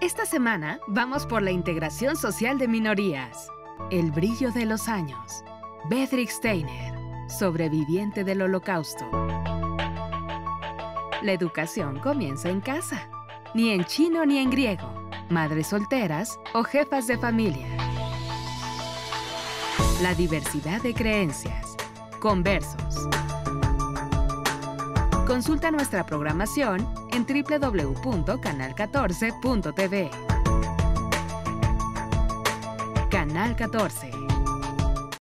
Esta semana vamos por la integración social de minorías. El brillo de los años. Bedřich Steiner, sobreviviente del Holocausto. La educación comienza en casa. Ni en chino ni en griego. Madres solteras o jefas de familia. La diversidad de creencias. Conversos. Consulta nuestra programación en www.canal14.tv. Canal 14.